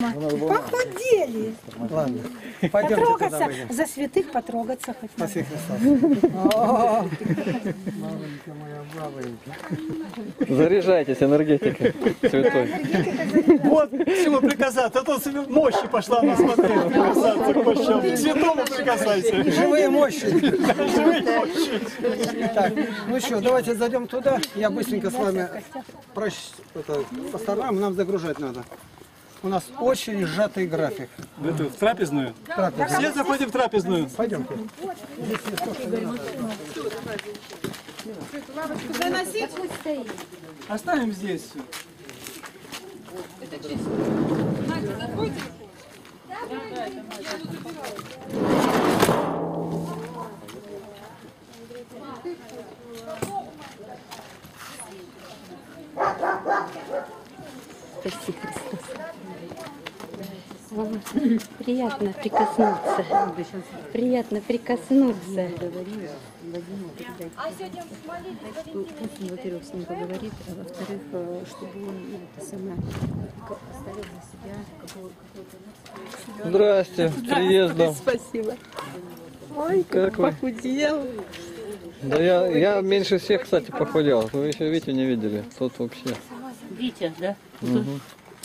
Похудели. Ладно. Пойдемте Потрогаться, туда выйдем. за святых потрогаться хоть. Спаси Христа. Маленькая моя бабонька. Заряжайтесь энергетикой святой. Вот чему прикасаться. А то себе мощи пошла на смотреть. Прикасаться к мощам. К святому прикасайся. Живые мощи. Живые мощи. Так, ну что, давайте зайдем туда. Я быстренько с вами по сторонам. Нам загружать надо. У нас очень сжатый график. В трапезную? Трапезную. Все заходим в трапезную. Пойдемте. Заносить пусть стоит. Оставим здесь все. Надя, заходите? Спаси Христос. Приятно прикоснуться. Приятно прикоснуться. А сегодня молитесь, Пусть, во-первых, с ним поговорит, а во-вторых, чтобы он это самое оставил для себя какого-то... Здрасте, с приездом. Спасибо. Ой, как вы? Похудел. Да я меньше всех, кстати, похудел. Вы еще Витю не видели. Тут вообще. Витя, да? Угу.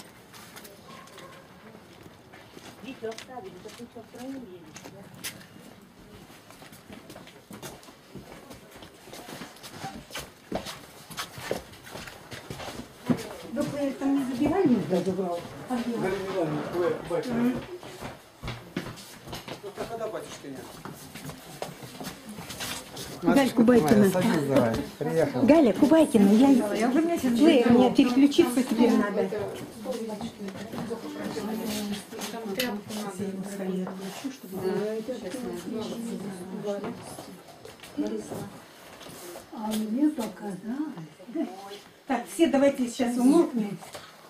Вы там не забирали? Да, забрал. Когда батюшки нет? Галя Кубайкина. Садись давай. Приехал. Галя Кубайкина, я уже мне переключиться теперь надо. А мне показалось. Так, все давайте сейчас умолкнем.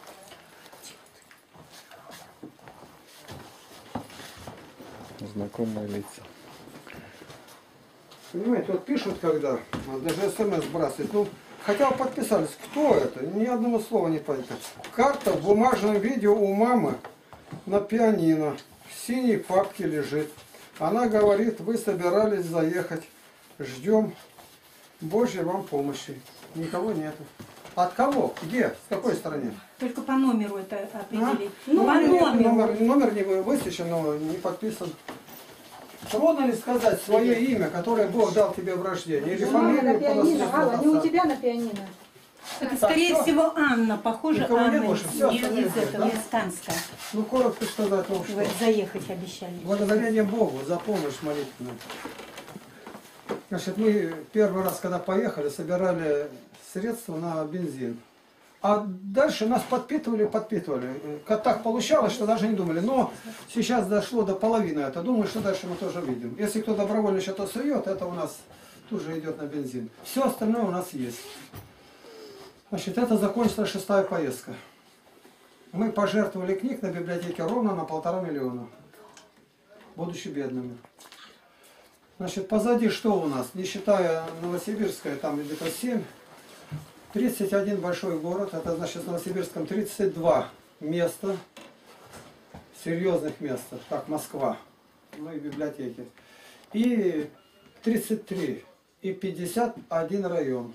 Знакомые лица. Понимаете, вот пишут когда, даже смс сбрасывают, ну, хотя бы подписались, кто это, ни одного слова не понятно. Карта в бумажном виде у мамы на пианино, в синей папке лежит. Она говорит, вы собирались заехать, ждем Божьей вам помощи. Никого нету. От кого? Где? С какой стороны? Только по номеру это определить. Номер не высвечен, но не подписан. Трудно ли сказать свое имя, которое Бог дал тебе в рождении? Или фамилию по наследству не у отца? тебя на пианино. Это, скорее всего, Анна. Похоже, Никого нет Анна больше? Всё, из остальные этого, да? из Канска. Ну, коротко сказать, ну что. Вы заехать обещали. Благодарение Богу за помощь молитвенную. Значит, мы первый раз, когда поехали, собирали средства на бензин. А дальше нас подпитывали. Как так получалось, что даже не думали. Но сейчас дошло до половины это. Думаю, что дальше мы тоже видим. Если кто добровольно что-то сует, это у нас тоже идет на бензин. Все остальное у нас есть. Значит, это закончилась 6-я поездка. Мы пожертвовали книг на библиотеке ровно на 1,5 миллиона. Будучи бедными. Значит, позади что у нас? Не считая Новосибирская, там где-то 7. 31 большой город, это значит в Новосибирском 32 места, серьезных мест, как Москва, ну и библиотеки. И 33, и 51 район.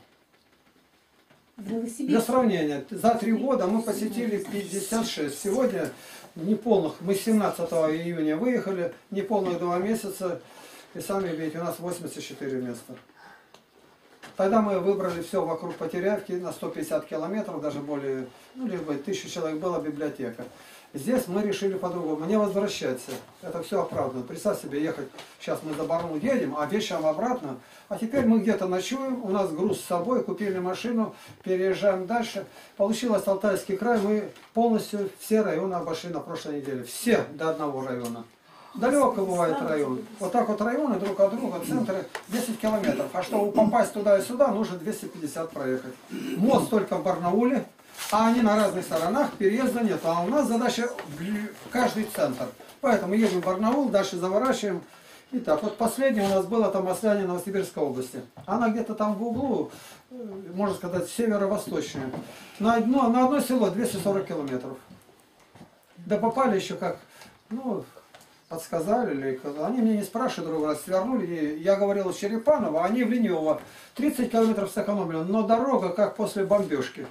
Для сравнения, за 3 года мы посетили 56. Сегодня неполных, мы 17 июня выехали, неполных 2 месяца, и сами видите, у нас 84 места. Тогда мы выбрали все вокруг Потерявки на 150 километров, даже более, ну, лишь бы 1000 человек была библиотека. Здесь мы решили по-другому, не возвращаться. Это все оправдано. Представь себе, ехать, сейчас мы за Барну едем, а вечером обратно. А теперь мы где-то ночуем, у нас груз с собой, купили машину, переезжаем дальше. Получилось Алтайский край, мы полностью все районы обошли на прошлой неделе. Все до одного района. Далеко бывает район. Вот так вот районы друг от друга, центры 10 километров. А чтобы попасть туда и сюда, нужно 250 проехать. Мост только в Барнауле, а они на разных сторонах, переезда нет. А у нас задача в каждый центр. Поэтому едем в Барнаул, дальше заворачиваем. Итак, вот последнее у нас было там Масляне Новосибирской области. Она где-то там в углу, можно сказать, северо-восточная. На одно село 240 километров. Да попали еще как, ну, подсказали, или они меня не спрашивают, другой раз свернули. И я говорил из Черепанова, они в Ленево 30 километров сэкономили, но дорога как после бомбежки.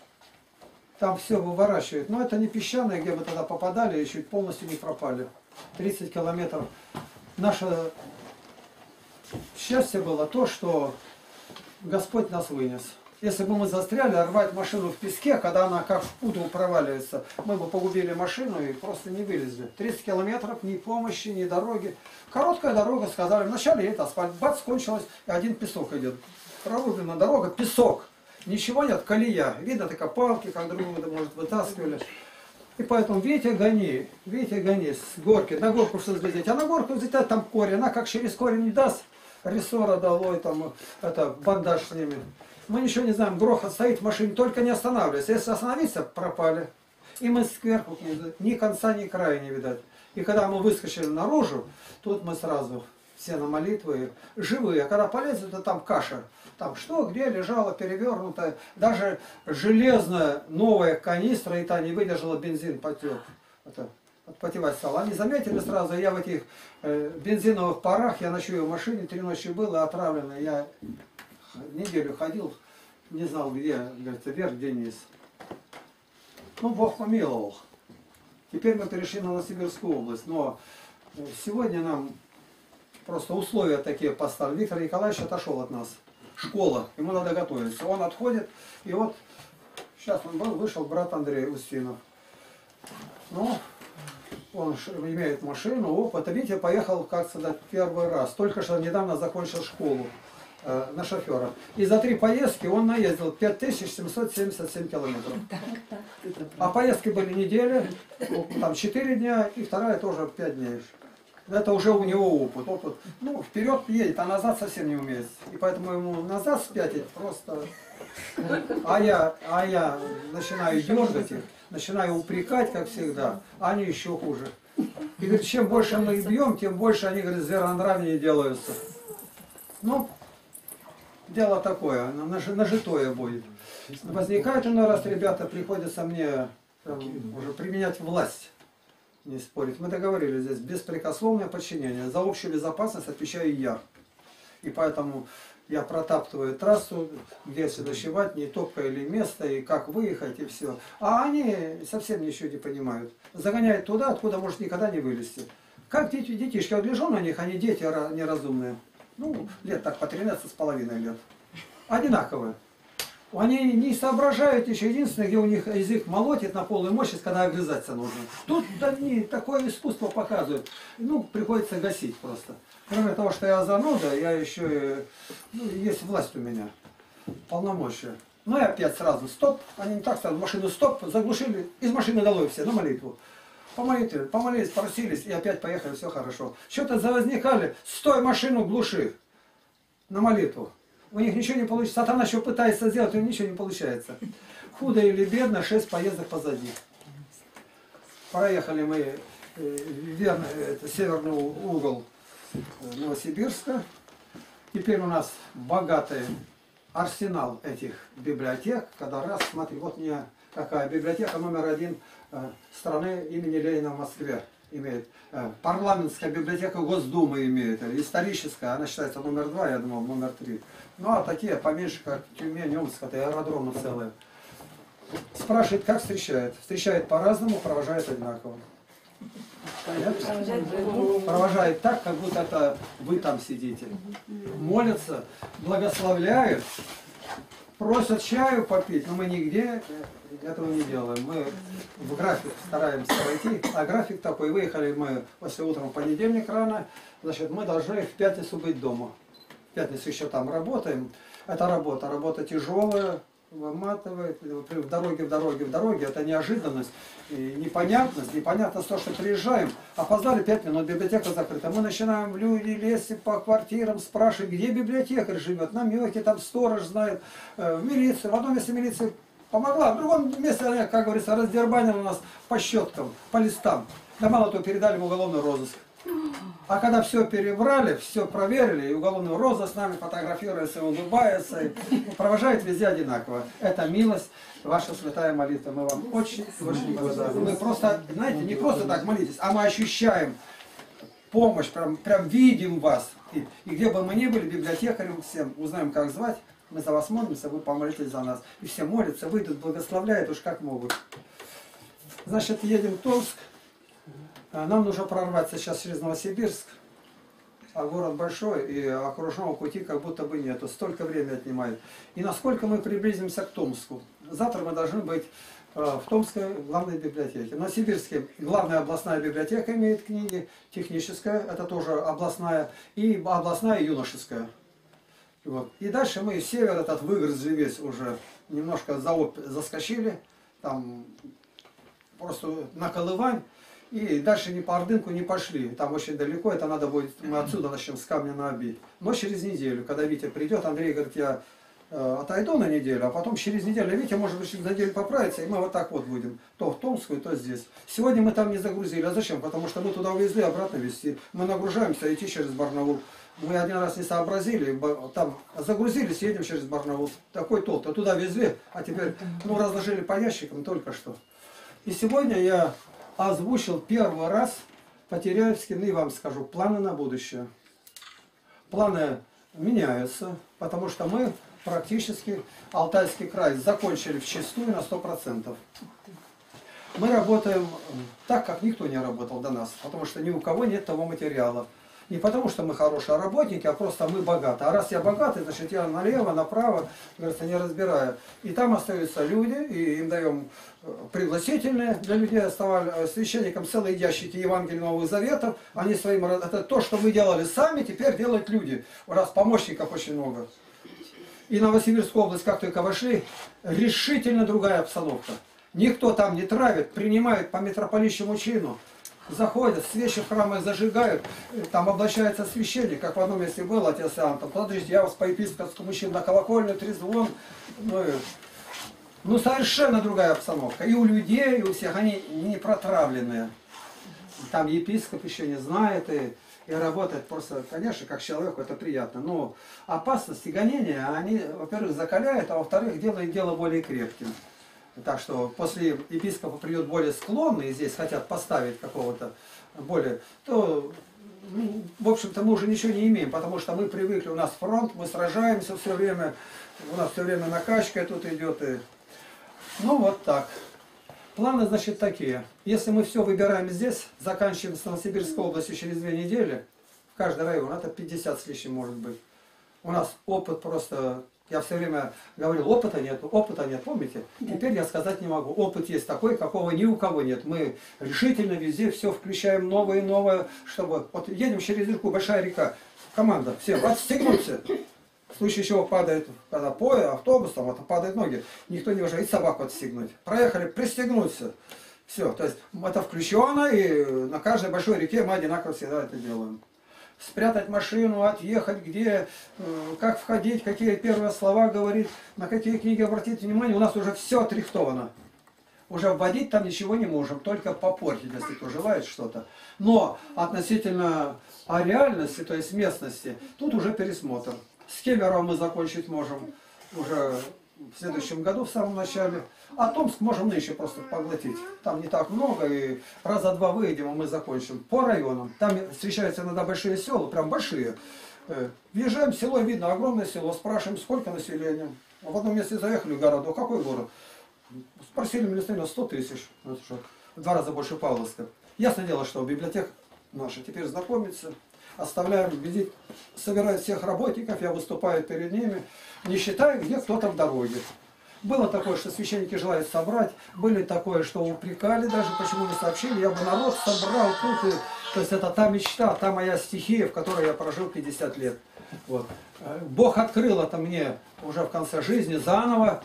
Там все выворачивает. Но это не песчаное, где мы тогда попадали, еще полностью не пропали. 30 километров. Наше счастье было то, что Господь нас вынес. Если бы мы застряли, рвать машину в песке, когда она как в пудру проваливается, мы бы погубили машину и просто не вылезли. 30 километров, ни помощи, ни дороги. Короткая дорога, сказали, вначале едет асфальт, бац, кончилась, и один песок идет. Прорублена дорога, песок. Ничего нет, колея. Видно, такая палки, как другого, может, вытаскивали. И поэтому Витя гони, с горки, на горку что взлететь. А на горку взлетать там корень, она как через корень не даст, рессора долой, там, это, бандаж с ними. Мы ничего не знаем, грохот стоит в машине, только не останавливайся. Если остановиться, пропали. И мы сверху, ни конца, ни края не видать. И когда мы выскочили наружу, тут мы сразу все на молитвы, живые. А когда полезли, то там каша. Там что, где лежало, перевернутое. Даже железная новая канистра, и та не выдержала, бензин потек. Это, отпотевать стало. Они заметили сразу, я в этих бензиновых парах, я ночую в машине, 3 ночи был и отравленный. Я неделю ходил, не знал где, говорится, вверх, где низ. Ну, Бог помиловал. Теперь мы перешли на Новосибирскую область, но сегодня нам просто условия такие поставили. Виктор Николаевич отошел от нас. Школа, ему надо готовиться. Он отходит, и вот сейчас он был, вышел брат Андрей Устинов. Ну, он имеет машину, опыт. Видите, поехал, как сказать, первый раз. Только что недавно закончил школу на шофера. И за 3 поездки он наездил 5777 километров. А поездки были недели, там 4 дня, и вторая тоже 5 дней. Это уже у него опыт. Ну, вперед едет, а назад совсем не умеет. И поэтому ему назад спятить просто... А я начинаю дергать их, начинаю упрекать, как всегда, а они еще хуже. И говорит, чем больше мы их бьем, тем больше они, говорит, зверонравнее делаются. Ну, дело такое, нажитое будет. Возникает иной раз, ребята, приходится мне уже применять власть. Не спорить. Мы договорились здесь беспрекословное подчинение. За общую безопасность отвечаю я. И поэтому я протаптываю трассу, где если ночевать, не топка или место, и как выехать, и все. А они совсем ничего не понимают. Загоняют туда, откуда может никогда не вылезти. Как детишки, я гляжу на них, они дети неразумные. Ну, лет так по 13,5 лет. Одинаковые. Они не соображают еще, единственное, где у них язык молотит на полную мощность, когда огрызаться нужно. Тут они такое искусство показывают. Ну, приходится гасить просто. Кроме того, что я зануда, я еще, ну, есть власть у меня, полномочия. Ну и опять сразу стоп, они не так сразу, машину стоп, заглушили, из машины долой все, на молитву. Помолились, просились, и опять поехали, все хорошо. Что-то завозникали, стой, машину глуши, на молитву. У них ничего не получится. Сатана еще пытается сделать, у них ничего не получается. Худо или бедно, 6 поездок позади. Проехали мы северный угол Новосибирска. Теперь у нас богатый арсенал этих библиотек. Когда раз, смотри, вот мне какая библиотека номер 1 страны имени Ленина в Москве имеет. Парламентская библиотека Госдумы имеет. Историческая, она считается номер 2, я думал, номер 3. Ну, а такие поменьше, как Тюмень, Омск, это аэродромы целые. Спрашивает, как встречает. Встречает по-разному, провожает одинаково. Понятно? Провожает так, как будто это вы там сидите. Молятся, благословляют, просят чаю попить, но мы нигде этого не делаем. Мы в график стараемся войти, а график такой. Выехали мы после утра в понедельник рано, значит, мы должны в пятницу быть дома. В пятницу еще там работаем. Это работа тяжелая, выматывает, в дороге, это неожиданность, и непонятность то, что приезжаем, опоздали 5 минут, библиотека закрыта, мы начинаем люди лезть по квартирам, спрашивать, где библиотекарь живет, намеки, там сторож знает, в милиции, в одном месте милиция помогла, в другом месте, как говорится, раздербанили нас по щеткам, по листам, да мало того, передали в уголовный розыск. А когда все перебрали, все проверили, и уголовный розыск с нами фотографируется, улыбается, и провожает везде одинаково. Это милость, ваша святая молитва. Мы вам очень благодарны. Мы просто, знаете, не просто так молитесь, а мы ощущаем помощь, прям видим вас. И где бы мы ни были, библиотекарем всем, узнаем, как звать, мы за вас молимся, вы помолитесь за нас. И все молятся, выйдут, благословляют уж как могут. Значит, едем в Томск. Нам нужно прорваться сейчас через Новосибирск, а город большой, и окружного пути как будто бы нету. Столько времени отнимает. И насколько мы приблизимся к Томску? Завтра мы должны быть в Томской главной библиотеке. В Новосибирске главная областная библиотека имеет книги, техническая, это тоже областная, и областная юношеская. Вот. И дальше мы север этот выгрызли весь уже, немножко заскочили, там просто на Колывань. И дальше ни по Ордынку не пошли. Там очень далеко, это надо будет, мы отсюда начнем с камня на Оби. Но через неделю, когда Витя придет, Андрей говорит, я отойду на неделю, а потом через неделю, Витя, может быть, через неделю поправится, и мы вот так вот будем. То в Томскую, то здесь. Сегодня мы там не загрузили. А зачем? Потому что мы туда увезли, обратно везти. Мы нагружаемся, идти через Барнаул. Мы один раз не сообразили, там загрузились, едем через Барнаул. Такой толк. А туда везли, а теперь, разложили по ящикам только что. И сегодня я озвучил первый раз по-теряевски, и вам скажу, планы на будущее. Планы меняются, потому что мы практически Алтайский край закончили вчистую на 100%. Мы работаем так, как никто не работал до нас, потому что ни у кого нет того материала. Не потому, что мы хорошие работники, а просто мы богаты. А раз я богатый, значит я налево, направо, говорится, не разбираю. И там остаются люди, и им даем пригласительные. Для людей оставали священникам целые ящики Евангелия Новых Заветов. Они своим, это то, что мы делали сами, теперь делают люди. У нас помощников очень много. И Новосибирскую область, как только вошли, решительно другая обстановка. Никто там не травит, принимают по митрополитчему чину. Заходят, свечи в храмах зажигают, там облачается священник, как в одном месте был отец Иоанн, там, подождите, я вас по епископскому чину на колокольню, трезвон. Совершенно другая обстановка. И у людей, и у всех, они не протравленные. Там епископ еще не знает, и работает просто, конечно, как человеку это приятно. Но опасности, гонения, они, во-первых, закаляют, а во-вторых, делают дело более крепким. Так что после епископа придет более склонный, здесь хотят поставить какого-то более, то, в общем-то, мы уже ничего не имеем, потому что мы привыкли, у нас фронт, мы сражаемся все время, у нас все время накачка тут идет. И... вот так. Планы, значит, такие. Если мы все выбираем здесь, заканчиваем с Новосибирской областью через 2 недели, в каждый район, это 50 с лишним может быть. У нас опыт просто... Я все время говорил, опыта нет, помните? Теперь я сказать не могу. Опыт есть такой, какого ни у кого нет. Мы решительно везде все включаем новое и новое, чтобы... Вот едем через реку, большая река, команда, все, отстегнуться. В случае чего падает, когда автобус, там вот, падают ноги, никто не может и собаку отстегнуть. Проехали, пристегнуться. Все, то есть это включено, и на каждой большой реке мы одинаково всегда это делаем. Спрятать машину, отъехать, где, как входить, какие первые слова говорить, на какие книги обратить внимание. У нас уже все отрихтовано. Уже вводить там ничего не можем, только попортить, если кто желает что-то. Но относительно реальности, то есть местности, тут уже пересмотр. С Кемерово мы закончить можем уже в следующем году, в самом начале. А Томск можем нынче просто поглотить. Там не так много, и раза 2 выйдем, и мы закончим. По районам. Там встречаются иногда большие села, прям большие. Въезжаем в село, видно огромное село, спрашиваем, сколько населения. В одном месте заехали в город, какой город? Спросили министерство, 100 тысяч. Это что, в 2 раза больше Павловска. Ясное дело, что библиотека наша теперь знакомится. Оставляем, визит, собирают всех работников, я выступаю перед ними, не считая, где кто-то в дороге. Было такое, что священники желают собрать, были такое, что упрекали даже, почему не сообщили, я бы народ собрал тут, то есть это та мечта, та моя стихия, в которой я прожил 50 лет. Вот. Бог открыл это мне уже в конце жизни заново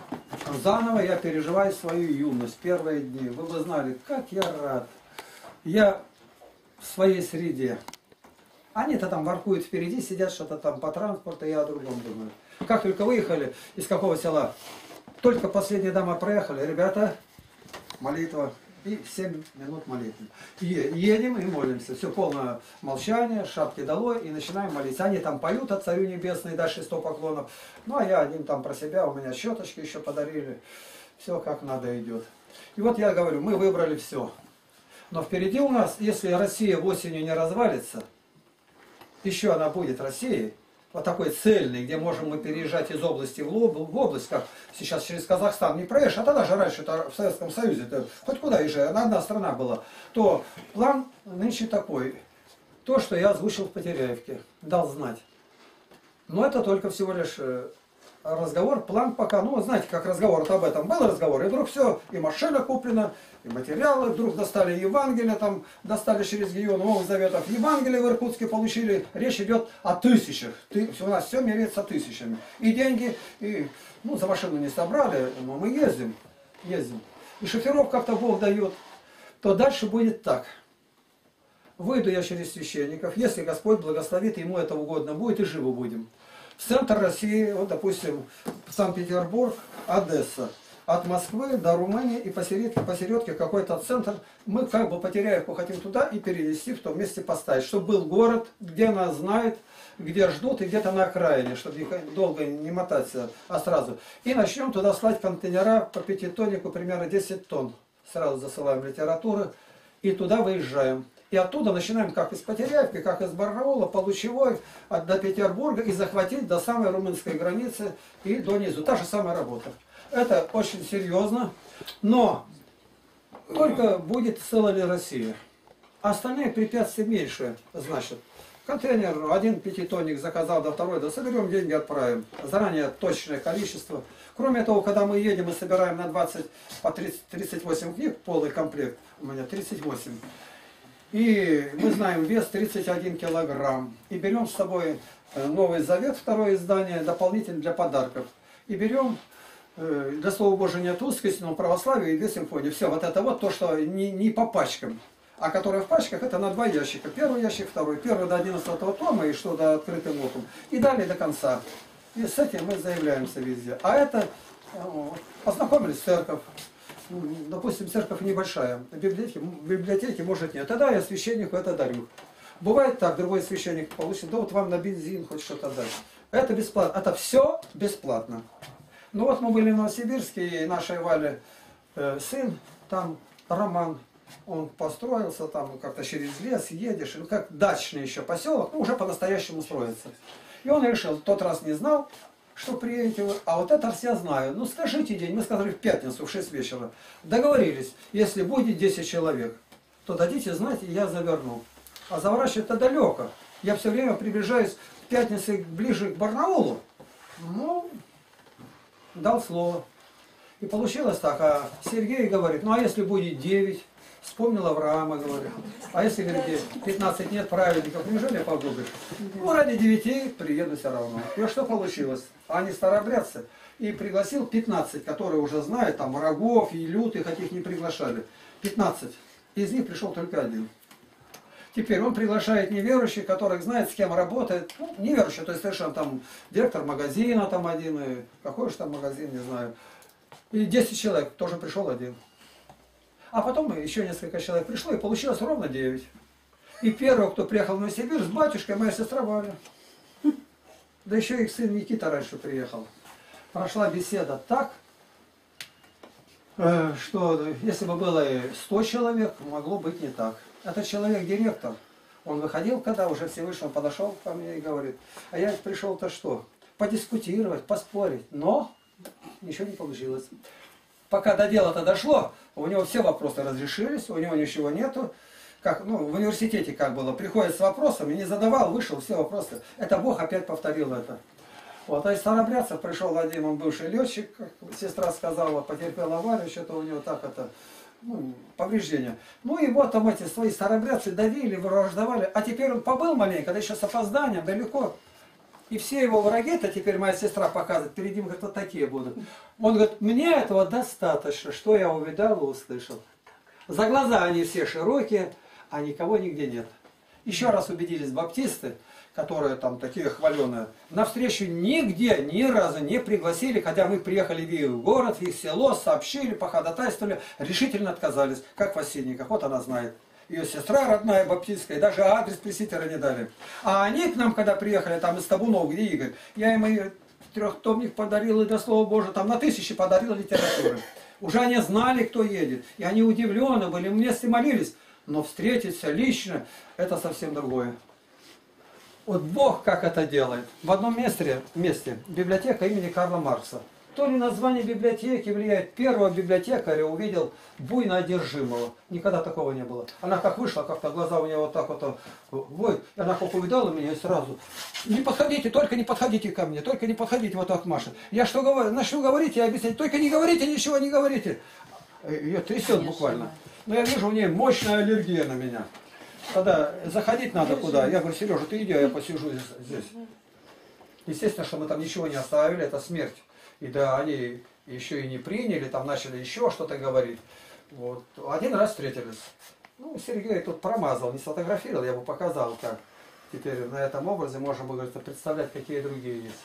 я переживаю свою юность, первые дни. Вы бы знали, как я рад. Я в своей среде. Они-то там воркуют впереди, сидят что-то там по транспорту, я о другом думаю. Как только выехали, из какого села, только последняя дама проехали, ребята, молитва, и 7 минут молитвы. Едем и молимся. Все полное молчание, шапки долой, и начинаем молиться. Они там поют от Царю Небесный, дальше 100 поклонов. Ну, а я один там про себя, у меня щеточки еще подарили. Все как надо идет. И вот я говорю, мы выбрали все. Но впереди у нас, если Россия осенью не развалится, еще она будет Россией, вот такой цельный, где можем мы переезжать из области в область, как сейчас через Казахстан не проезжаешь, а тогда же раньше -то в Советском Союзе, хоть куда езжай, одна страна была, то план нынче такой, то, что я озвучил в Потеряевке, дал знать. Но это только всего лишь разговор, план пока, ну, знаете, как разговор вот об этом, был разговор, и вдруг все, и машина куплена, и материалы, вдруг достали Евангелие, там, достали через Гион Новых Заветов, Евангелие в Иркутске получили, речь идет о тысячах, у нас все меряется тысячами, и деньги, и, ну, за машину не собрали, но мы ездим, и шоферов как-то Бог дает, то дальше будет так. Выйду я через священников, если Господь благословит, ему это угодно будет, и живы будем. В центр России, вот, допустим, Санкт-Петербург, Одесса. От Москвы до Румынии и посередке какой-то центр. Мы как бы Потеряевку хотим туда и перевести, в том месте поставить. Чтобы был город, где нас знают, где ждут и где-то на окраине, чтобы долго не мотаться, а сразу. И начнем туда слать контейнера по 5-тоннику, примерно 10 тонн. Сразу засылаем литературу и туда выезжаем. И оттуда начинаем, как из Потеряевки, как из Барнаула, по Лучевой, до Петербурга, и захватить до самой румынской границы и до низу. Та же самая работа. Это очень серьезно, но только будет целая ли Россия. Остальные препятствия меньше, значит. Контейнер, один 5-тонник заказал, до второй, да соберем деньги, отправим. Заранее точное количество. Кроме того, когда мы едем и собираем на 20 по 38 книг, полный комплект, у меня 38. И мы знаем вес 31 килограмм. И берем с собой Новый Завет, второе издание, дополнительно для подарков. И берем, для Слова Божия нет узкости, но православие и две симфонии. Все, вот это вот то, что не по пачкам. А которое в пачках, это на 2 ящика. Первый ящик, второй. Первый до 11-го тома, и что до открытым оком. И далее до конца. И с этим мы заявляемся везде. А это, познакомились с церковью. Допустим, церковь небольшая, в библиотеке может нет. Тогда я священнику это дарю. Бывает так, другой священник получит, да вот вам на бензин хоть что-то дать. Это бесплатно, это все бесплатно. Ну вот мы были в Новосибирске, и нашей Вали сын, там Роман, он построился, там как-то через лес едешь, ну как дачный еще поселок, ну уже по-настоящему строится. И он решил, в тот раз не знал, что приедете вы, а вот это я знаю. Ну скажите день, мы сказали в пятницу в 6 вечера. Договорились, если будет 10 человек, то дадите знать, и я заверну. А заворачивать-то далеко. Я все время приближаюсь в пятницу ближе к Барнаулу. Ну, дал слово. И получилось так, а Сергей говорит, ну а если будет 9? Вспомнил Авраама, говорит. А если, говорит, 15 нет праведников, неужели погубишь? Ну, ради 9 приеду все равно. И что получилось? Они старообрядцы. И пригласил 15, которые уже знают, там, врагов и лютых, каких не приглашали. 15. Из них пришел только один. Теперь он приглашает неверующих, которых знает, с кем работает. Ну, неверующие, то есть совершенно там директор магазина там один, и какой же там магазин, не знаю. И 10 человек, тоже пришел один. А потом еще несколько человек пришло, и получилось ровно 9. И первый, кто приехал в Новосибирск, с батюшкой, моя сестра Валя. Да еще их сын Никита раньше приехал. Прошла беседа так, что если бы было 100 человек, могло быть не так. Этот человек директор. Он выходил, когда уже все вышли, он подошел ко мне и говорит, а я пришел-то что? Подискутировать, поспорить. Но ничего не получилось. Пока до дела-то дошло, у него все вопросы разрешились, у него ничего нету. Как, ну, в университете как было, приходит с вопросами, не задавал, вышел, все вопросы. Это Бог опять повторил это. Вот, а из старообрядцев пришел один, он бывший летчик, как сестра сказала, потерпел аварию, что-то у него так это, ну, повреждения. Ну и вот там эти свои старообрядцы давили, враждовали, а теперь он побыл маленько, да еще с опозданием, далеко. И все его враги-то, теперь моя сестра показывает, перед ним, говорит, вот такие будут. Он говорит, мне этого достаточно, что я увидал и услышал. За глаза они все широкие, а никого нигде нет. Еще раз убедились баптисты, которые там такие хваленые, на встречу нигде, ни разу не пригласили, хотя мы приехали в их город, в их село, сообщили, походатайствовали, решительно отказались, как в Осинниках, вот она знает. Ее сестра родная, баптистская, даже адрес пресвитера не дали. А они к нам, когда приехали, там из Табунов, где Игорь, я им и трехтомник подарил, и до слова Божия, там на 1000 подарил литературы. Уже они знали, кто едет, и они удивлены были, вместе молились, но встретиться лично, это совсем другое. Вот Бог как это делает. В одном месте библиотека имени Карла Маркса. То ли название библиотеки влияет. Первого библиотекаря увидел буйно одержимого. Никогда такого не было. Она как вышла, как-то глаза у нее вот так вот. Ой, она как увидала меня и сразу. Не подходите, только не подходите ко мне. Только не подходите, вот так машет. Я что говорю? Начну говорить, я объяснять. Только не говорите, ничего не говорите. Ее трясет буквально. Но я вижу, у нее мощная аллергия на меня. Когда заходить надо куда, я говорю, Сережа, ты иди, а я посижу здесь. Естественно, что мы там ничего не оставили, это смерть. И да, они еще и не приняли, там начали еще что-то говорить. Вот. Один раз встретились. Ну, Сергей тут промазал, не сфотографировал, я бы показал, как. Теперь на этом образе можно было представлять, какие другие есть.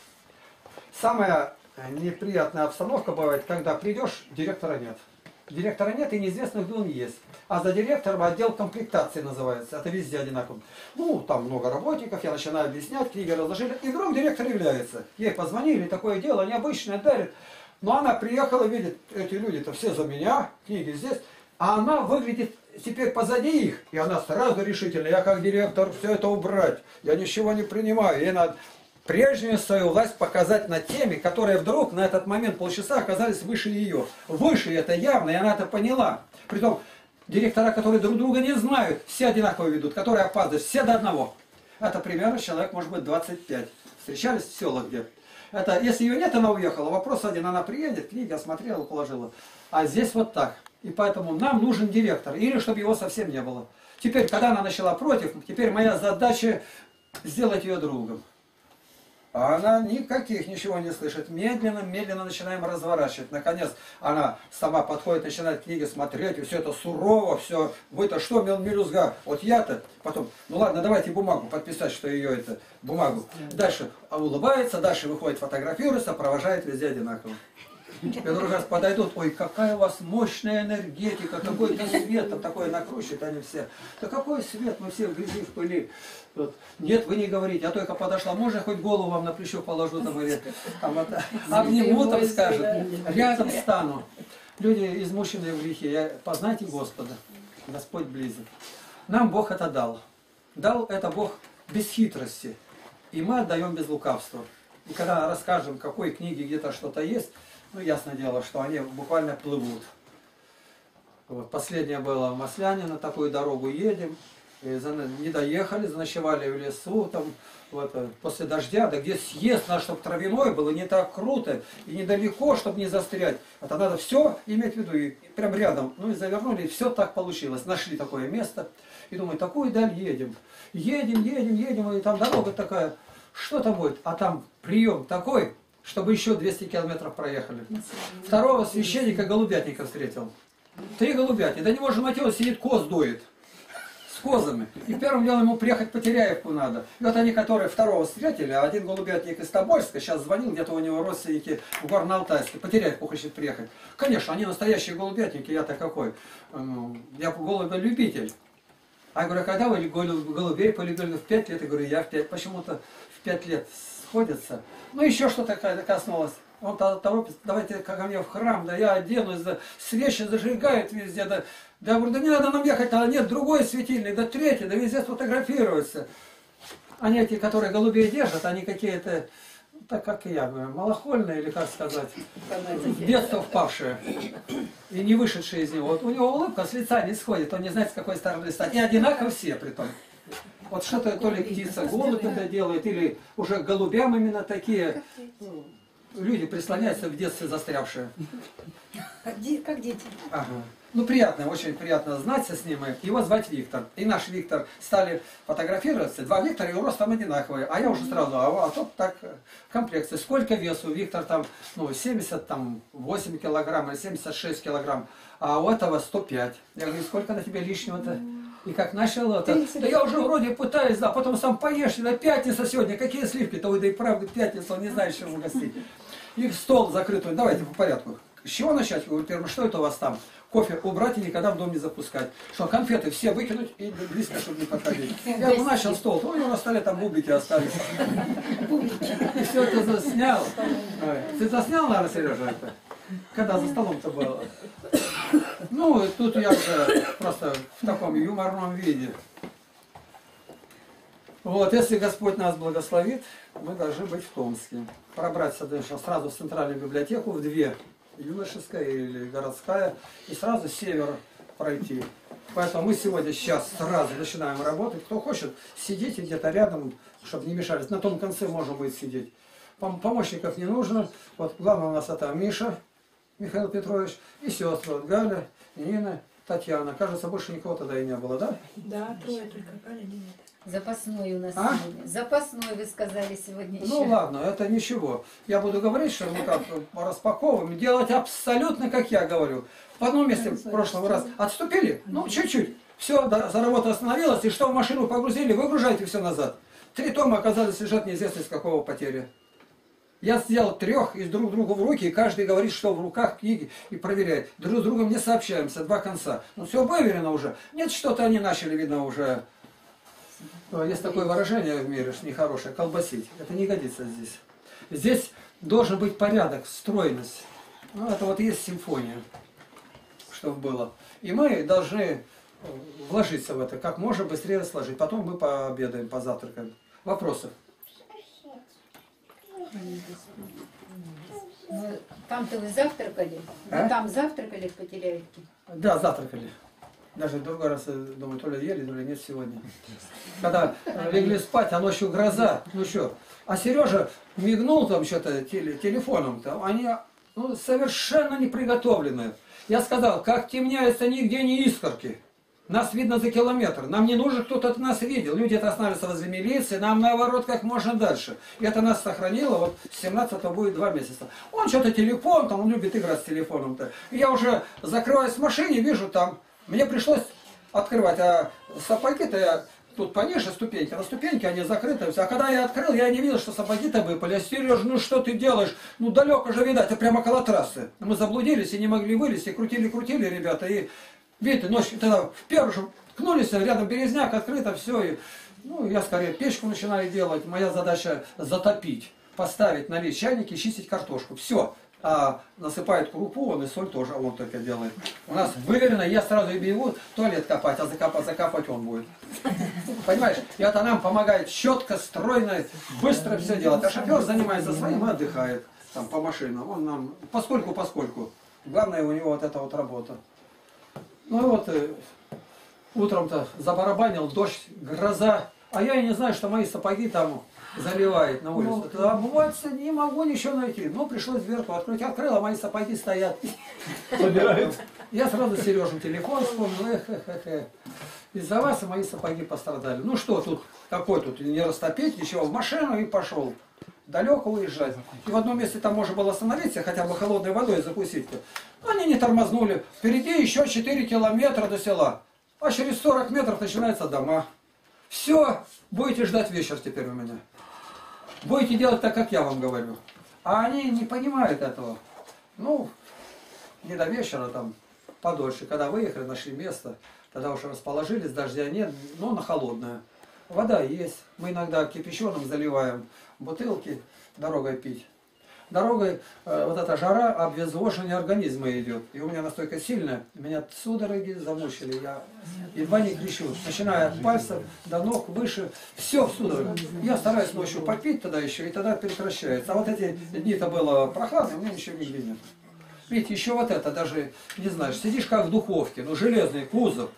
Самая неприятная обстановка бывает, когда придешь, директора нет. Директора нет и неизвестно, где он есть. А за директором отдел комплектации называется. Это везде одинаково. Ну, там много работников, я начинаю объяснять, книги разложили. И вдруг директор является. Ей позвонили, такое дело необычное дарит. Но она приехала, видит, эти люди-то все за меня, книги здесь. А она выглядит теперь позади их. И она сразу решительно, я как директор все это убрать. Я ничего не принимаю. Ей надо прежнюю свою власть показать над теми, которые вдруг на этот момент полчаса оказались выше ее. Выше это явно, и она это поняла. Притом, директора, которые друг друга не знают, все одинаково ведут, которые опаздывают, все до одного. Это примерно человек, может быть, 25. Встречались в селах где. Это, если ее нет, она уехала. Вопрос один, она приедет, книги осмотрела, положила. А здесь вот так. И поэтому нам нужен директор. Или чтобы его совсем не было. Теперь, когда она начала против, теперь моя задача сделать ее другом. А она никаких ничего не слышит. Медленно, медленно начинаем разворачивать. Наконец, она сама подходит, начинает книги смотреть, и все это сурово, все. Вы-то что, мелюзга? Вот я-то. Потом, ну ладно, давайте бумагу подписать, что ее это, бумагу. Дальше улыбается, дальше выходит, фотографируется, провожает везде одинаково. И вдруг раз подойдут, ой, какая у вас мощная энергетика, какой-то свет, там такое накручивают они все. Да какой свет, мы все в грязи, в пыли. Вот. Нет, вы не говорите, я только подошла, можно хоть голову вам на плечо положу, там, или там, обниму, там скажет, рядом стану. Люди, измученные в грехе, познайте Господа, Господь близок. Нам Бог это дал. Дал это Бог без хитрости, и мы отдаем без лукавства. И когда расскажем, в какой книге где-то что-то есть, ну, ясное дело, что они буквально плывут. Вот. Последнее было в Масляне, на такую дорогу едем. И не доехали, заночевали в лесу. Там, вот, после дождя, да где съезд наш, чтобы травяной было, не так круто и недалеко, чтобы не застрять. Это надо все иметь в виду. И прям рядом. Ну и завернули, и все так получилось. Нашли такое место. И думаю, такую даль едем. Едем, едем, едем, и там дорога такая. Что там будет? А там прием такой, чтобы еще 200 километров проехали. Второго священника голубятника встретил. 3 голубятника. Да не может найти, он сидит, коз дует. С козами. И первым делом ему приехать по Теряевку надо. И вот они, которые второго встретили, а один голубятник из Тобольска, сейчас звонил, где-то у него родственники в Горно-Алтайске, по Теряевку хочет приехать. Конечно, они настоящие голубятники, я-то какой. Я голубя-любитель. А я говорю, а когда вы голубей полюбили? В 5 лет? Я говорю, я в 5. Почему-то в 5 лет сходятся. Ну еще что-то коснулось. Он торопится, давайте ко мне в храм, да я оденусь, да свечи зажигают везде, да. Да, я говорю, да не надо нам ехать, а нет, другой светильник, да третий, да везде сфотографируются. Они эти, которые голубей держат, они какие-то, так как и я говорю, малохольные, или как сказать, в детство впавшие и не вышедшие из него. Вот у него улыбка с лица не сходит, он не знает, с какой стороны стать. И одинаково все при том. Вот что-то то ли птица голубь это делает, или уже голубям именно такие люди прислоняются в детстве застрявшие. Как дети. Ага. Ну, приятно, очень приятно знаться с ним. Его звать Виктор. И наш Виктор стали фотографироваться. 2 Виктора, и ростом одинаковые. А я уже сразу, а тот так, комплекции. Сколько весу? Виктор там, ну, 78 килограмм или 76 килограмм. А у этого 105. Я говорю, сколько на тебе лишнего-то? И как начал это, да я уже вроде пытаюсь, да, потом сам поешь, на пятница сегодня, какие сливки-то, вы да и правда пятница, он не знает, чем угостить. И стол закрытый, давайте по порядку. С чего начать? Говорю, первое, что это у вас там? Кофе убрать и никогда в дом не запускать. Что, конфеты все выкинуть и близко, чтобы не подходить. Я бы начал стол, то у него на столе там бублики остались. И все это заснял. Ты заснял, наверное, Сережа, это? Когда за столом-то было? Ну, тут я уже просто в таком юморном виде. Вот, если Господь нас благословит, мы должны быть в Томске. Пробраться дальше сразу в центральную библиотеку, в две, юношеская или городская, и сразу с севера пройти. Поэтому мы сегодня сейчас сразу начинаем работать. Кто хочет, сидите где-то рядом, чтобы не мешались. На том конце можно будет сидеть. Помощников не нужно. Вот главное у нас это Миша Михаил Петрович и сестры. Вот Галя, Нина, Татьяна. Кажется, больше никого тогда и не было, да? Да, трое только, Галя, нет. Запасной у нас А? сегодня. Запасной, вы сказали сегодня еще. Ну ладно, это ничего. Я буду говорить, что мы как распаковываем, делать абсолютно, как я говорю. В одном месте в прошлый раз отступили, ну чуть-чуть. Все, да, за работу остановилось, и что в машину погрузили, выгружайте все назад. 3 тома оказались лежат неизвестно из какого потери. Я сделал 3 из друг другу в руки, и каждый говорит, что в руках книги, и проверяет. Друг с другом не сообщаемся, 2 конца. Ну все выверено уже. Нет, что-то они начали, видно, уже... Есть такое выражение в мире, что нехорошее, колбасить. Это не годится здесь. Здесь должен быть порядок, стройность. Ну, это вот есть симфония, чтобы было. И мы должны вложиться в это, как можно быстрее сложить. Потом мы пообедаем, позавтракаем. Вопросы? Ну, там-то вы завтракали? А? Вы там завтракали в Потеряевке? Да, завтракали. Даже в другой раз, думаю, то ли ели, то ли нет сегодня. Когда легли спать, а ночью гроза, ну что. А Сережа мигнул там что-то телефоном-то, они ну, совершенно не приготовленные. Я сказал, как темняется, нигде не искорки. Нас видно за километр. Нам не нужно, кто-то нас видел. Люди это останавливаются возле милиции, нам наоборот как можно дальше. И это нас сохранило, вот с 17-го будет 2 месяца. Он что-то телефон, там он любит играть с телефоном-то. И я уже закрываюсь в машине, вижу там. Мне пришлось открывать, а сапоги-то я тут пониже ступеньки, на ступеньке они закрыты. А когда я открыл, я не видел, что сапоги-то выпали. А Сереж, ну что ты делаешь? Ну далеко же видать, это прямо около трассы. Мы заблудились и не могли вылезти, крутили ребята. И видите, ночью тогда в первую же ткнулись, рядом березняк, открыто все. И, ну, я скорее печку начинаю делать. Моя задача затопить, поставить, налить чайники, чистить картошку. Все. А насыпает крупу, он и соль тоже он только делает. У нас выверено, я сразу и бегу туалет копать, а закапать он будет. Понимаешь? И это нам помогает четко, стройно, быстро все делать. А шофер занимается своим и отдыхает там по машинам. Он нам поскольку. Главное у него вот эта вот работа. Ну и вот утром-то забарабанил дождь, гроза. А я и не знаю, что мои сапоги там заливает на улицу. Тогда обуваться не могу ничего найти. Ну, пришлось дверку открыть. Открыл, а мои сапоги стоят. Собирают. Я сразу Сережин телефон вспомнил. Из-за вас мои сапоги пострадали. Ну что тут, какой тут, не растопить, ничего, в машину и пошел. Далеко уезжать. И в одном месте там можно было остановиться, хотя бы холодной водой закусить. Они не тормознули. Впереди еще 4 километра до села. А через 40 метров начинаются дома. Все, будете ждать вечер теперь у меня. Будете делать так, как я вам говорю. А они не понимают этого. Ну, не до вечера, там, подольше. Когда выехали, нашли место, тогда уже расположились, дождя нет, но на холодное. Вода есть. Мы иногда кипяченым заливаем бутылки, дорогой пить. Дорогой вот эта жара, обезвоживание организма идет. И у меня настолько сильная, меня судороги замучили. Я едва не кричу. Начиная от пальцев до ног, выше, все в судорогах. Я стараюсь ночью попить тогда еще, и тогда прекращается. А вот эти дни-то было прохладно, у меня ничего нигде нет. Видите, еще вот это даже, не знаешь, сидишь как в духовке, ну железный кузов.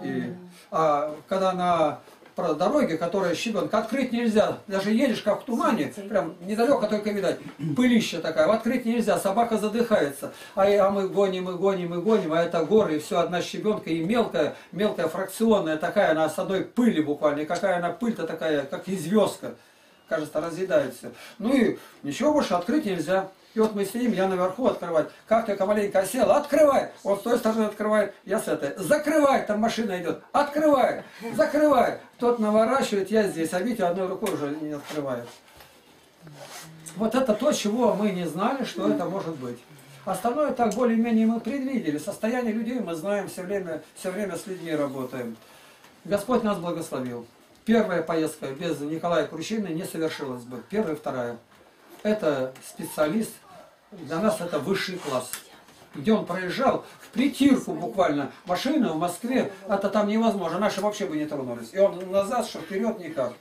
А когда на дороге, которая щебенка, открыть нельзя. Даже едешь как в тумане, прям недалеко только видать, пылища такая, открыть нельзя, собака задыхается. А мы гоним, а это горы, и все одна щебенка, и мелкая фракционная такая, она с одной пыли буквально, и какая она пыль-то такая, как и звездка. Кажется, разъедает все. Ну и ничего больше открыть нельзя. И вот мы сидим, я наверху открывать. Как только маленько сел, открывай. Он с той стороны открывает, я с этой. Закрывай, там машина идет. Открывай, закрывай. Тот наворачивает, я здесь. А Витя одной рукой уже не открывает. Вот это то, чего мы не знали, что это может быть. Остальное так более-менее мы предвидели. Состояние людей мы знаем, все время с людьми работаем. Господь нас благословил. Первая поездка без Николая Кручины не совершилась бы. Первая, вторая. Это специалист, для нас это высший класс. Где он проезжал, в притирку буквально, машина в Москве, это там невозможно, наши вообще бы не тронулись. И он назад, что вперед никак.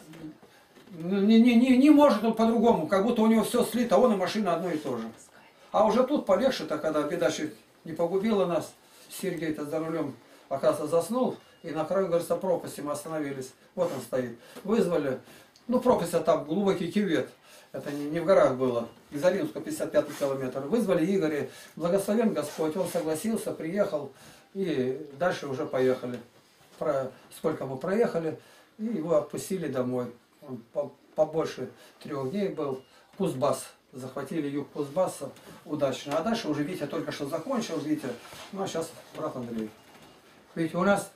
Не может он по-другому, как будто у него все слито, он и машина одно и то же. А уже тут полегче-то, когда беда чуть не погубила нас, Сергей-то за рулем, оказывается, заснул, и на краю, говорится, пропасти мы остановились. Вот он стоит. Вызвали, ну пропасть, а там глубокий кювет. Это не в горах было. Из Оринска 55 километр. Вызвали Игоря. Благословен Господь. Он согласился, приехал. И дальше уже поехали. Сколько мы проехали. И его отпустили домой. Он побольше 3 дней был. Кузбасс. Захватили юг Кузбасса удачно. А дальше уже Витя только что закончил. Витя. Ну а сейчас брат Андрей. Ведь у нас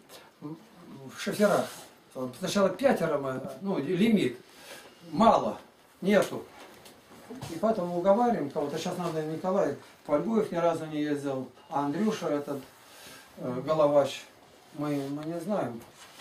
в шоферах сначала 5 мы, ну лимит. Мало. Нету. И поэтому уговариваем кого-то. Сейчас надо Николай Польгуев ни разу не ездил. А Андрюша, этот Головач, мы не знаем.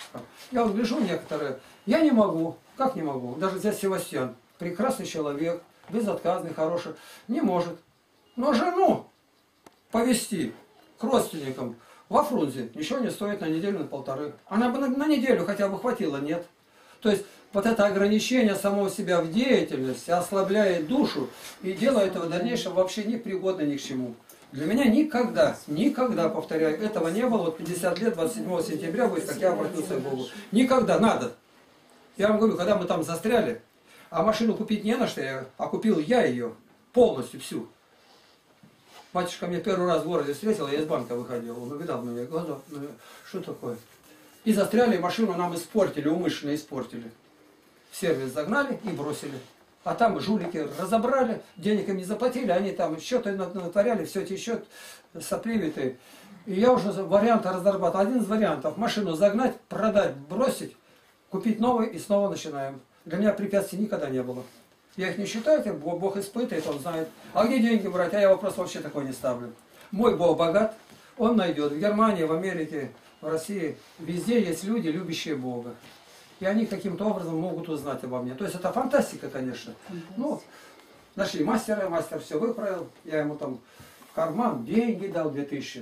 Я вот гляжу некоторые. Я не могу. Как не могу? Даже здесь Севастьян. Прекрасный человек, безотказный, хороший. Не может. Но жену повезти к родственникам во Фрунзе ничего не стоит на неделю, на полторы. Она бы на неделю хотя бы хватило, нет. То есть вот это ограничение самого себя в деятельности ослабляет душу и делает его в дальнейшем вообще непригодно ни к чему. Для меня никогда, повторяю, этого не было. Вот 50 лет, 27 сентября будет, как я обратился к Богу. Никогда, надо. Я вам говорю, когда мы там застряли, а машину купить не на что, а купил я ее полностью всю. Батюшка мне первый раз в городе встретил, я из банка выходил, он увидал меня, глаза, что такое? И застряли, машину нам испортили, умышленно испортили. В сервис загнали и бросили. А там жулики разобрали, денег им не заплатили, они там счеты натворяли, все течет, сопливитые. И я уже варианты разрабатывал. Один из вариантов: машину загнать, продать, бросить, купить новый и снова начинаем. Для меня препятствий никогда не было. Я их не считаю, Бог испытывает, Он знает. А где деньги брать? А я вопрос вообще такой не ставлю. Мой Бог богат, Он найдет. В Германии, в Америке, в России, везде есть люди, любящие Бога. И они каким-то образом могут узнать обо мне. То есть это фантастика, конечно. Ну, нашли мастера, мастер все выправил. Я ему там в карман деньги дал 2000.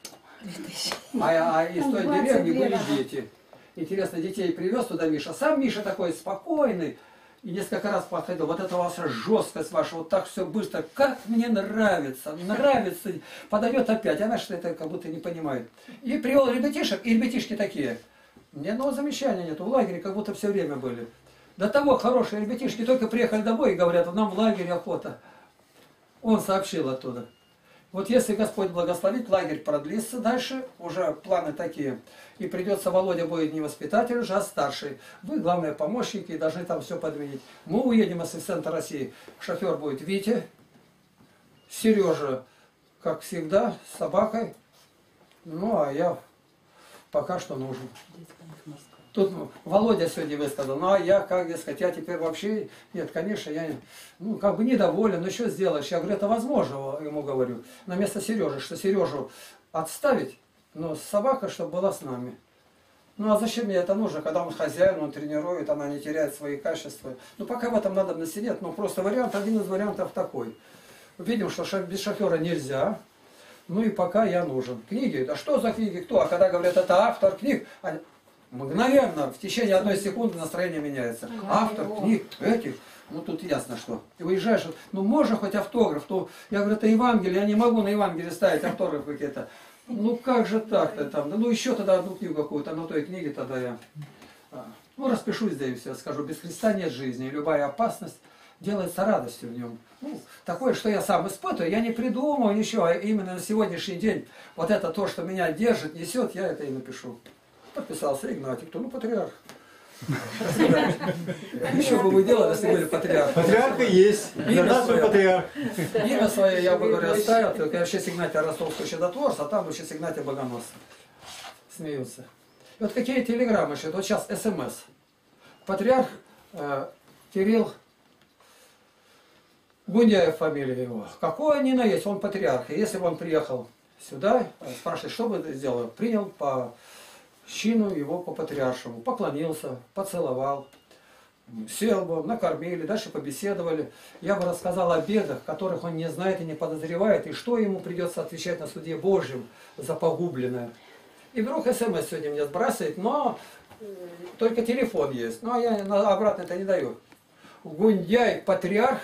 А из той деревни были дети. Интересно, детей привез туда Миша. Сам Миша такой спокойный. И несколько раз подходил. Вот это ваша жесткость ваша, вот так все быстро. Как мне нравится, нравится. Подает опять. Она что-то это как будто не понимает. И привел ребятишек, и ребятишки такие. Ни одного замечания нет. В лагере как будто все время были. До того хорошие ребятишки только приехали домой и говорят, нам в лагере охота. Он сообщил оттуда. Вот если Господь благословит, лагерь продлится дальше, уже планы такие. И придется, Володя будет не воспитатель уже, а старший. Вы, главные помощники, должны там все подвинить. Мы уедем из центра России. Шофер будет Витя, Сережа, как всегда, с собакой. Ну, а я пока что нужен. Тут Володя сегодня высказал, ну а я, как дескать, я теперь вообще, нет, конечно, я как бы недоволен, но что сделаешь? Я говорю, это возможно, ему говорю, на место Сережи, что Сережу отставить, но собака, чтобы была с нами. Ну а зачем мне это нужно, когда он хозяин, он тренирует, она не теряет свои качества. Ну пока в этом надобности нет, но просто вариант, один из вариантов такой. Видим, что без шофера нельзя. Ну и пока я нужен. Книги, да что за книги, кто? А когда говорят, это автор книг, мгновенно, в течение 1 секунды настроение меняется. Автор книг этих, ну тут ясно что. Ты выезжаешь, ну можно хоть автограф, то я говорю, это Евангелие, я не могу на Евангелие ставить автограф какие-то. Ну как же так-то там, ну еще тогда одну книгу какую-то, на той книге тогда я, ну распишусь, да и все, скажу, без Христа нет жизни, и любая опасность делается радостью в нем. Ну, такое, что я сам испытываю, я не придумываю ничего, а именно на сегодняшний день вот это то, что меня держит, несет, я это и напишу. Подписался Игнатий, кто, ну патриарх. Еще бы вы делали, если были патриарх. Патриарх и есть. Имя Наш свое. патриарх. Имя свое, я бы говорю, оставил, только вообще Игнатия Ростовского чудотворца, а там вообще Игнатия Богоносца. Смеются. И вот какие телеграммы еще, вот сейчас СМС. Патриарх Кирилл Гундяев фамилия его. Какой ни на есть, он патриарх. И если бы он приехал сюда, спрашивает, что бы ты сделал? Принял по чину его по патриаршему, поклонился, поцеловал, сел бы, накормили, дальше побеседовали. Я бы рассказал о бедах, которых он не знает и не подозревает, и что ему придется отвечать на суде Божьем за погубленное. И вдруг СМС сегодня мне сбрасывает, но только телефон есть. Но я обратно это не даю. Гундяй, патриарх,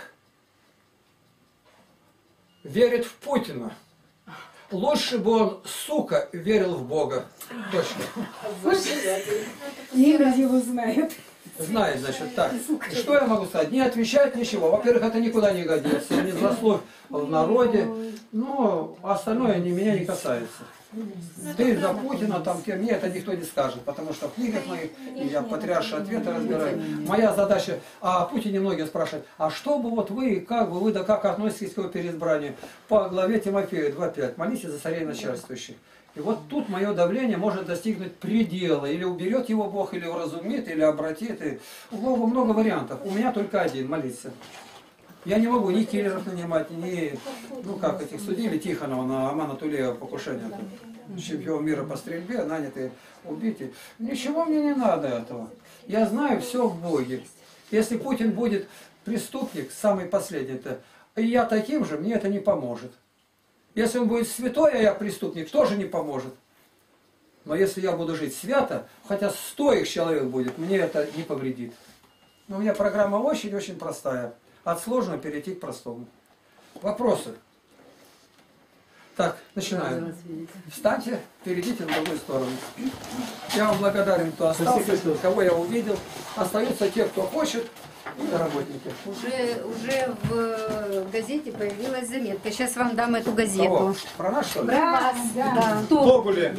верит в Путина. Лучше бы он, сука, верил в Бога. Точно. Ира его знает. Знает, значит, так. И что я могу сказать? Не отвечать ничего. Во-первых, это никуда не годится. Не злословь в народе. Но остальное меня не касается. Ты за Путина, там, кем мне это никто не скажет, потому что в книгах моих я патриаршие ответы разбираю. Моя задача, а о Путине многие спрашивают, а что бы вот вы, да как относитесь к его переизбранию? По главе Тимофея 2.5, молитесь за царей начальствующих. И вот тут мое давление может достигнуть предела. Или уберет его Бог, или уразумит, или обратит. И у Бога много вариантов. У меня только один, молиться. Я не могу ни киллеров нанимать, ни, ну как, этих судили Тихонова на Амана Тулеева покушение. Чемпион мира по стрельбе, нанятые убить. Ничего мне не надо этого. Я знаю все в Боге. Если Путин будет преступник, самый последний-то, и я таким же, мне это не поможет. Если он будет святой, а я преступник, тоже не поможет. Но если я буду жить свято, хотя 100 их человек будет, мне это не повредит. Но у меня программа очень-очень простая. От сложного перейти к простому. Вопросы? Так, начинаем. Встаньте, перейдите на другую сторону. Я вам благодарен, кто остался, кого я увидел. Остаются те, кто хочет, и работники. Уже в газете появилась заметка. Сейчас вам дам эту Кого? газету. Про нас, что ли? Про вас, да. Тогуле.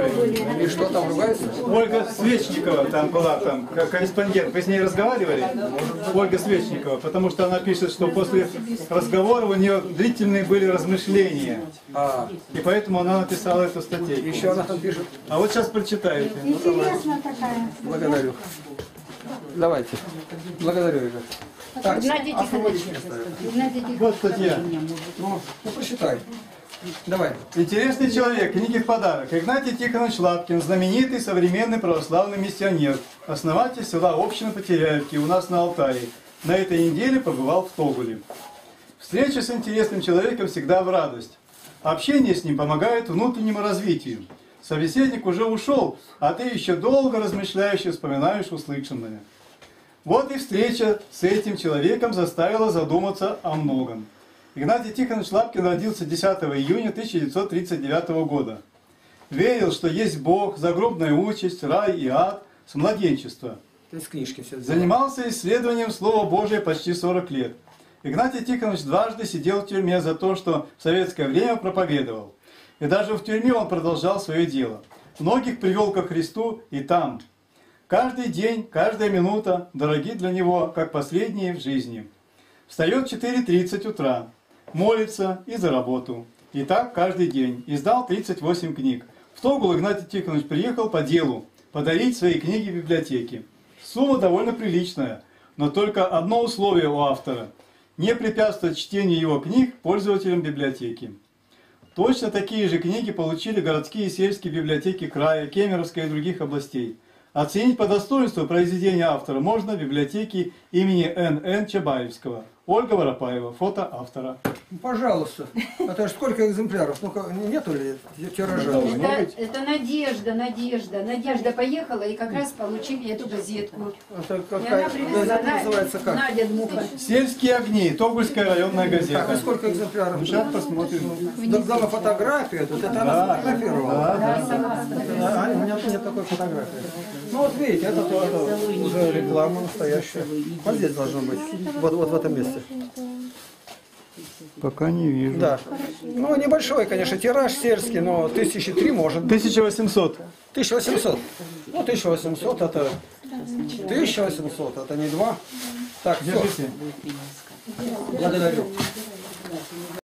И что там ругается? Ольга Свечникова там была, там, как корреспондент. Вы с ней разговаривали? Ольга Свечникова. Потому что она пишет, что после разговора у нее длительные были размышления. И поэтому она написала эту статью. Еще она там пишет. А вот сейчас прочитаете. Интересно такая. Благодарю. Давайте. Благодарю, Игорь. Так, Игнатий а Тихонович. свой оставим. Игнатий Тихонович. Вот статья. Ну, прочитай. Давай. Интересный человек, книги в подарок. Игнатий Тихонович Лапкин, знаменитый современный православный миссионер, основатель села Община Потеряевки у нас на Алтае. На этой неделе побывал в Тогуле. Встреча с интересным человеком всегда в радость. Общение с ним помогает внутреннему развитию. Собеседник уже ушел, а ты еще долго размышляешь и вспоминаешь услышанное. Вот и встреча с этим человеком заставила задуматься о многом. Игнатий Тихонович Лапкин родился 10 июня 1939 года. Верил, что есть Бог, загробная участь, рай и ад с младенчества. Из книжки все. Занимался исследованием Слова Божия почти 40 лет. Игнатий Тихонович дважды сидел в тюрьме за то, что в советское время проповедовал. И даже в тюрьме он продолжал свое дело. Многих привел ко Христу и там. Каждый день, каждая минута дороги для него, как последние в жизни. Встает в 4:30 утра, молится и за работу. И так каждый день. Издал 38 книг. В Тогул Игнатий Тихонович приехал по делу, подарить свои книги в библиотеке. Сумма довольно приличная, но только одно условие у автора – не препятствовать чтению его книг пользователям библиотеки. Точно такие же книги получили городские и сельские библиотеки края, Кемеровской и других областей. Оценить по достоинству произведения автора можно в библиотеке имени Н.Н. Чабаевского. Ольга Воропаева, фото автора. Ну, пожалуйста. Это ж сколько экземпляров? Ну-ка, нету ли тиража? Это Надежда поехала и как раз получили эту газетку. Это И какая она привезла. газета называется как? Надя Дмуха. Сельские огни, Тогульская районная Так, а газета. сколько экземпляров? Сейчас посмотрим. Дала фотографию, это она сфотографировала. А, у меня нет такой фотографии. Ну вот видите, это уже реклама настоящая. Вот здесь должно быть. Вот в этом месте. Пока не вижу. Да. Ну, небольшой, конечно, тираж сельский, но 1003 может быть. 1800. 1800. Ну, 1800 это... 1800 это не 2. Так, все. Держите. Благодарю.